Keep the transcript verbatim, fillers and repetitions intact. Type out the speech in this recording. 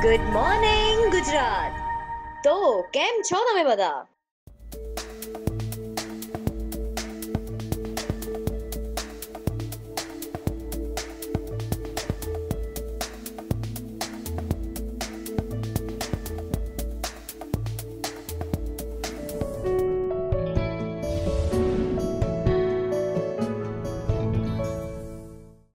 Good morning Gujarat. તો કેમ છો તમે બધા?